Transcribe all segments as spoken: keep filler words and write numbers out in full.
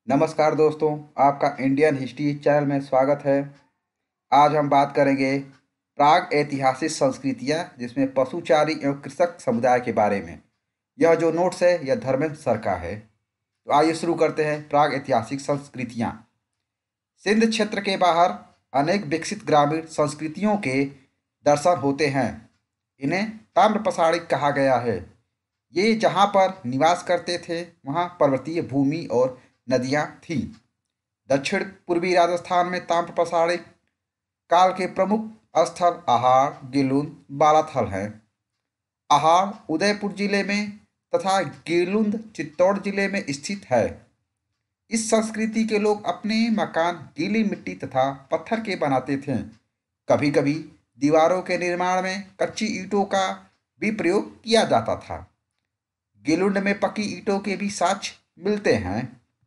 नमस्कार दोस्तों, आपका इंडियन हिस्ट्री चैनल में स्वागत है। आज हम बात करेंगे प्राग ऐतिहासिक संस्कृतियाँ, जिसमें पशुचारी एवं कृषक समुदाय के बारे में। यह जो नोट्स है यह धर्मेंद्र सर का है। तो आइए शुरू करते हैं। प्राग ऐतिहासिक संस्कृतियाँ। सिंध क्षेत्र के बाहर अनेक विकसित ग्रामीण संस्कृतियों के दर्शन होते हैं। इन्हें ताम्रपसारिक कहा गया है। ये जहाँ पर निवास करते थे वहाँ पर्वतीय भूमि और नदियाँ थीं। दक्षिण पूर्वी राजस्थान में ताम्रपसारिक काल के प्रमुख स्थल आहार, गिलुंद, बालाथल हैं। आहार उदयपुर जिले में तथा गिलुंद चित्तौड़ जिले में स्थित है। इस संस्कृति के लोग अपने मकान गीली मिट्टी तथा पत्थर के बनाते थे। कभी कभी दीवारों के निर्माण में कच्ची ईंटों का भी प्रयोग किया जाता था। गिलुंड में पकी ईंटों के भी साक्ष्य मिलते हैं।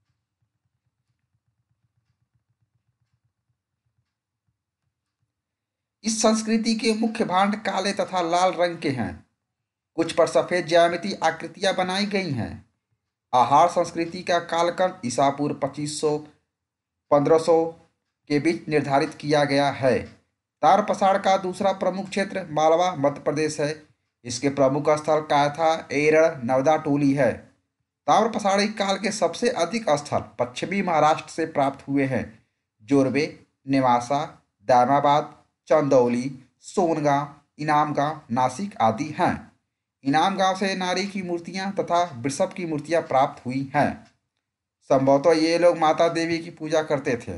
इस संस्कृति के मुख्य भांड काले तथा लाल रंग के हैं। कुछ पर सफेद ज्यामितीय आकृतियां बनाई गई हैं। आहार संस्कृति का कालखंड ईसा पूर्व पच्चीस सौ पंद्रह सौ के बीच निर्धारित किया गया है। तारपसाड़ का दूसरा प्रमुख क्षेत्र मालवा मध्य प्रदेश है। इसके प्रमुख स्थल कायथा, एरड़, नवदा टोली है। ताम्रपसाड़ी काल के सबसे अधिक स्थल पश्चिमी महाराष्ट्र से प्राप्त हुए हैं। जोरबे, नेवासा, दामाबाद, चंदौली, सोनगांव, इनामगांव, नासिक आदि हैं। इनामगांव से नारी की मूर्तियां तथा वृषभ की मूर्तियां प्राप्त हुई हैं। संभवतः ये लोग माता देवी की पूजा करते थे।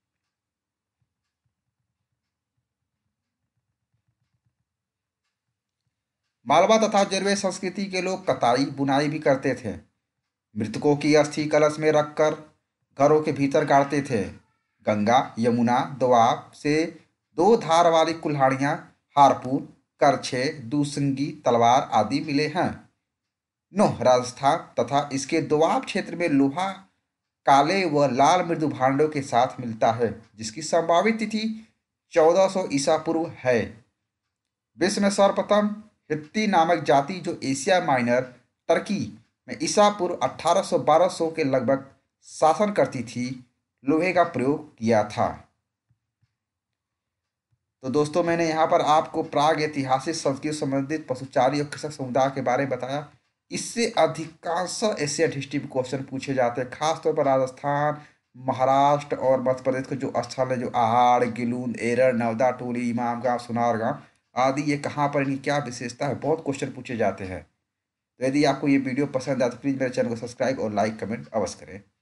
मालवा तथा जरवे संस्कृति के लोग कताई बुनाई भी करते थे। मृतकों की अस्थि कलश में रखकर घरों के भीतर गाड़ते थे। गंगा, यमुना, दोआब से दो धार वाली कुल्हाड़ियाँ, हारपून, करछे, दूसंगी, तलवार आदि मिले हैं। नोह राजस्थान तथा इसके दोआब क्षेत्र में लोहा काले व लाल मृदु भांडों के साथ मिलता है, जिसकी संभावित तिथि चौदह सौ ईसा पूर्व है। विश्व में सर्वप्रथम हित्ती नामक जाति जो एशिया माइनर टर्की में ईसा पूर्व अठारह सौ बारह सौ के लगभग शासन करती थी, लोहे का प्रयोग किया था। तो दोस्तों, मैंने यहाँ पर आपको प्राग ऐतिहासिक संस्कृति संबंधित पशुचारी और कृषक समुदाय के बारे में बताया। इससे अधिकांश एशियन हिस्ट्री में क्वेश्चन पूछे जाते हैं, खासतौर पर राजस्थान, महाराष्ट्र और मध्य प्रदेश के जो स्थल है, जो आहाड़, गिलुंद, एरड़, नवदा टोली, इमामगांव, सुनारगांव आदि, ये कहाँ पर, इनकी क्या विशेषता है, बहुत क्वेश्चन पूछे जाते हैं। तो यदि आपको ये वीडियो पसंद आए तो प्लीज़ मेरे चैनल को सब्सक्राइब और लाइक कमेंट अवश्य करें।